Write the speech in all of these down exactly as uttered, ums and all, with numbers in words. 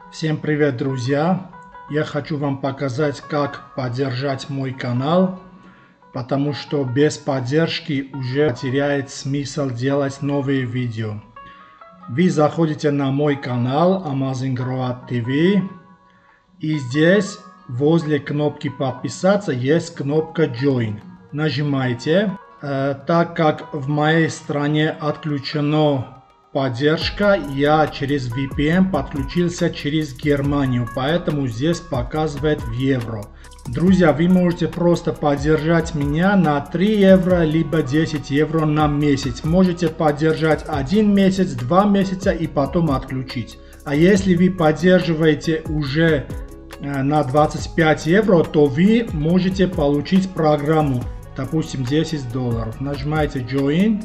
Всем привет, друзья! Я хочу вам показать, как поддержать мой канал, потому что без поддержки уже теряет смысл делать новые видео. Вы заходите на мой канал Amazing Grow ти ви, и здесь возле кнопки подписаться есть кнопка Join. Нажимаете. Э, так как в моей стране отключена поддержка, я через ви пи эн подключился через Германию, поэтому здесь показывает в евро. Друзья, вы можете просто поддержать меня на три евро, либо десять евро на месяц. Можете поддержать один месяц, два месяца и потом отключить. А если вы поддерживаете уже на двадцать пять евро, то вы можете получить программу, допустим, десять долларов. Нажимаете Join.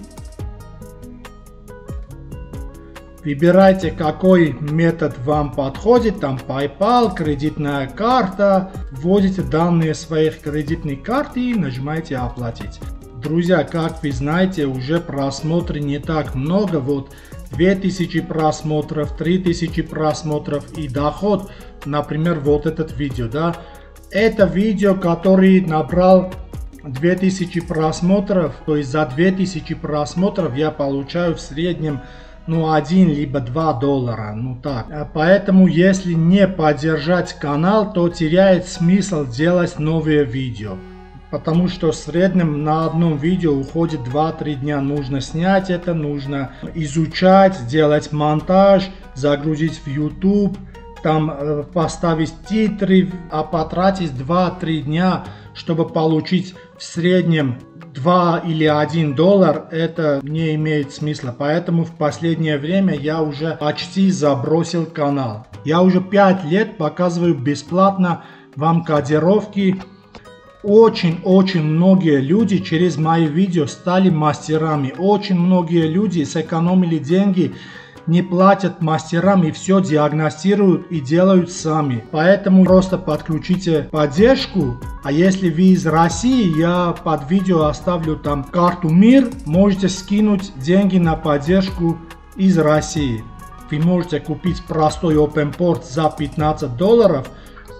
Выбирайте, какой метод вам подходит, там PayPal, кредитная карта, вводите данные своих кредитных карт и нажимаете оплатить. Друзья, как вы знаете, уже просмотров не так много, вот две тысячи просмотров, три тысячи просмотров и доход, например, вот этот видео, да. Это видео, который набрал две тысячи просмотров, то есть за две тысячи просмотров я получаю в среднем ну один либо два доллара, ну так. Поэтому если не поддержать канал, то теряет смысл делать новые видео. Потому что в среднем на одном видео уходит два-три дня. Нужно снять это, нужно изучать, сделать монтаж, загрузить в YouTube, там э, поставить титры, а потратить два-три дня, чтобы получить в среднем два или один доллар, это не имеет смысла. Поэтому в последнее время я уже почти забросил канал. Я уже пять лет показываю бесплатно вам кодировки. Очень-очень многие люди через мои видео стали мастерами. Очень многие люди сэкономили деньги, не платят мастерам и все диагностируют и делают сами. Поэтому просто подключите поддержку. А если вы из России, я под видео оставлю там карту МИР. Можете скинуть деньги на поддержку из России. Вы можете купить простой OpenPort за пятнадцать долларов.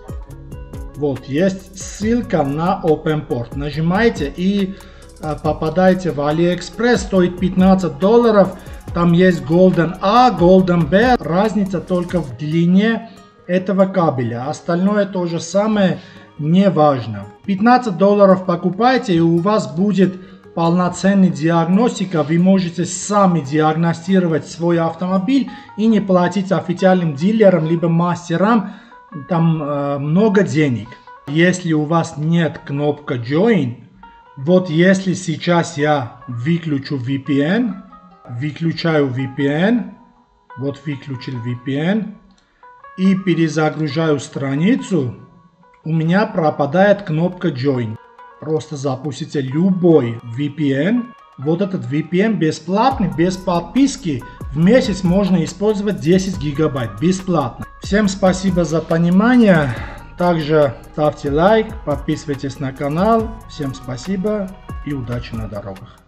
Вот, есть ссылка на OpenPort. Нажимаете и э, попадаете в AliExpress. Стоит пятнадцать долларов. Там есть Golden A, Golden B. Разница только в длине этого кабеля. Остальное то же самое, не важно. пятнадцать долларов покупаете, и у вас будет полноценная диагностика. Вы можете сами диагностировать свой автомобиль и не платить официальным дилерам либо мастерам там э, много денег. Если у вас нет кнопки Join, вот если сейчас я выключу ви пи эн, выключаю ви пи эн, вот выключил ви пи эн и перезагружаю страницу, у меня пропадает кнопка Join. Просто запустите любой ви пи эн. Вот этот ви пи эн бесплатный, без подписки. В месяц можно использовать десять гигабайт бесплатно. Всем спасибо за понимание. Также ставьте лайк, подписывайтесь на канал. Всем спасибо и удачи на дорогах.